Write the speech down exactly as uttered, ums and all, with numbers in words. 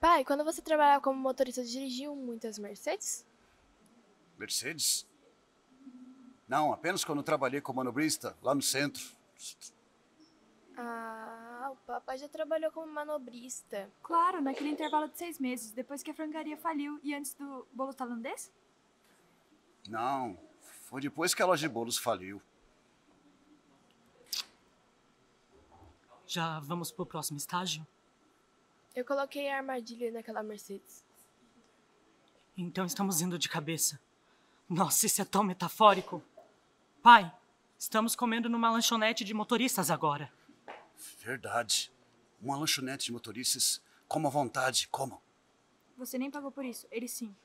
Pai, quando você trabalhava como motorista, dirigiu muitas Mercedes? Mercedes? Não, apenas quando trabalhei como manobrista lá no centro. Ah, o papai já trabalhou como manobrista. Claro, naquele intervalo de seis meses, depois que a franquearia faliu e antes do bolo tailandês? Não, foi depois que a loja de bolos faliu. Já vamos pro próximo estágio? Eu coloquei a armadilha naquela Mercedes. Então estamos indo de cabeça. Nossa, isso é tão metafórico. Pai, estamos comendo numa lanchonete de motoristas agora. Verdade. Uma lanchonete de motoristas. Coma à vontade, comam. Você nem pagou por isso, ele sim.